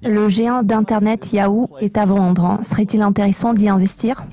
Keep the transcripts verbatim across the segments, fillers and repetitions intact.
Le géant d'Internet Yahoo est à vendre. Serait-il intéressant d'y investir?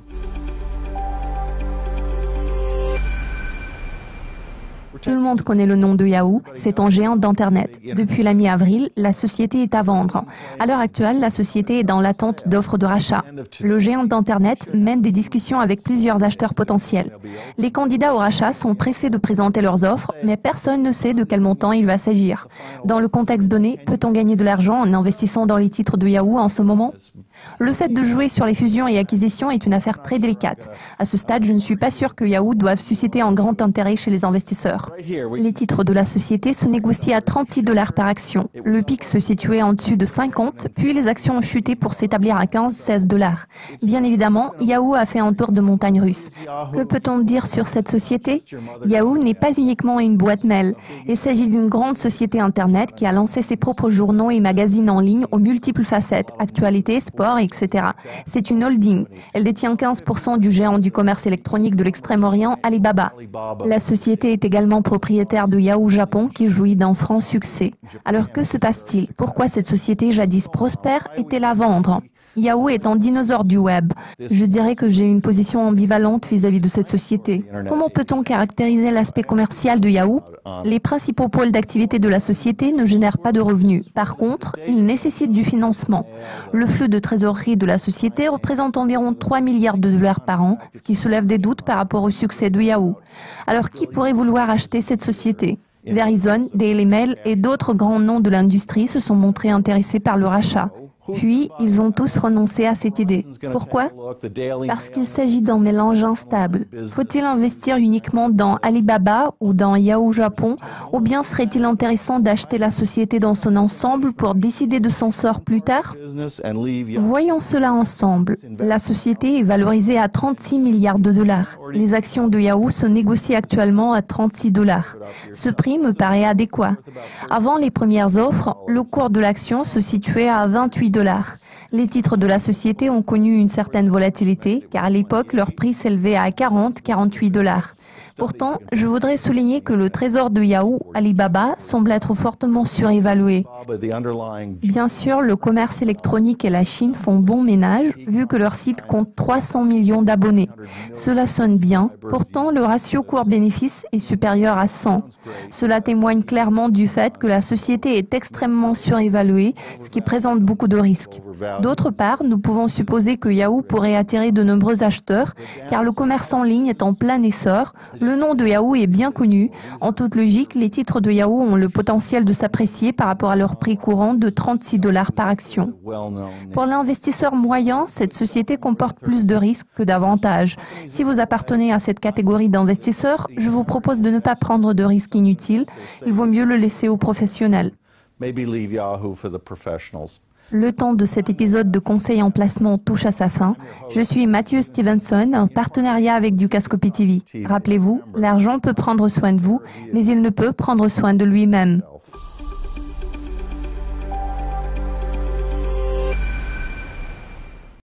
Tout le monde connaît le nom de Yahoo, c'est un géant d'Internet. Depuis la mi-avril, la société est à vendre. À l'heure actuelle, la société est dans l'attente d'offres de rachat. Le géant d'Internet mène des discussions avec plusieurs acheteurs potentiels. Les candidats au rachat sont pressés de présenter leurs offres, mais personne ne sait de quel montant il va s'agir. Dans le contexte donné, peut-on gagner de l'argent en investissant dans les titres de Yahoo en ce moment? Le fait de jouer sur les fusions et acquisitions est une affaire très délicate. À ce stade, je ne suis pas sûr que Yahoo doive susciter un grand intérêt chez les investisseurs. Les titres de la société se négocient à trente-six dollars par action. Le pic se situait en dessus de cinquante, puis les actions ont chuté pour s'établir à quinze à seize dollars. Bien évidemment, Yahoo a fait un tour de montagne russe. Que peut-on dire sur cette société? Yahoo n'est pas uniquement une boîte mail. Il s'agit d'une grande société Internet qui a lancé ses propres journaux et magazines en ligne aux multiples facettes, actualité, sport, et cetera. C'est une holding. Elle détient quinze pour cent du géant du commerce électronique de l'Extrême-Orient, Alibaba. La société est également propriétaire de Yahoo Japon qui jouit d'un franc succès. Alors que se passe-t-il? Pourquoi cette société jadis prospère est-elle à vendre? Yahoo est un dinosaure du web. Je dirais que j'ai une position ambivalente vis-à-vis de cette société. Comment peut-on caractériser l'aspect commercial de Yahoo? Les principaux pôles d'activité de la société ne génèrent pas de revenus. Par contre, ils nécessitent du financement. Le flux de trésorerie de la société représente environ trois milliards de dollars par an, ce qui soulève des doutes par rapport au succès de Yahoo. Alors qui pourrait vouloir acheter cette société? Verizon, Daily Mail et d'autres grands noms de l'industrie se sont montrés intéressés par le rachat. Puis, ils ont tous renoncé à cette idée. Pourquoi? Parce qu'il s'agit d'un mélange instable. Faut-il investir uniquement dans Alibaba ou dans Yahoo Japon, ou bien serait-il intéressant d'acheter la société dans son ensemble pour décider de son sort plus tard? Voyons cela ensemble. La société est valorisée à trente-six milliards de dollars. Les actions de Yahoo se négocient actuellement à trente-six dollars. Ce prix me paraît adéquat. Avant les premières offres, le cours de l'action se situait à vingt-huit dollars. Les titres de la société ont connu une certaine volatilité, car à l'époque, leur prix s'élevait à quarante à quarante-huit dollars. Pourtant, je voudrais souligner que le trésor de Yahoo, Alibaba, semble être fortement surévalué. Bien sûr, le commerce électronique et la Chine font bon ménage, vu que leur site compte trois cents millions d'abonnés. Cela sonne bien, pourtant le ratio cours-bénéfice est supérieur à cent. Cela témoigne clairement du fait que la société est extrêmement surévaluée, ce qui présente beaucoup de risques. D'autre part, nous pouvons supposer que Yahoo pourrait attirer de nombreux acheteurs, car le commerce en ligne est en plein essor. Le nom de Yahoo est bien connu. En toute logique, les titres de Yahoo ont le potentiel de s'apprécier par rapport à leur prix courant de trente-six dollars par action. Pour l'investisseur moyen, cette société comporte plus de risques que d'avantages. Si vous appartenez à cette catégorie d'investisseurs, je vous propose de ne pas prendre de risques inutiles. Il vaut mieux le laisser aux professionnels. Le temps de cet épisode de conseil en placement touche à sa fin. Je suis Mathieu Stevenson, en partenariat avec Dukascopy T V. Rappelez-vous, l'argent peut prendre soin de vous, mais il ne peut prendre soin de lui-même.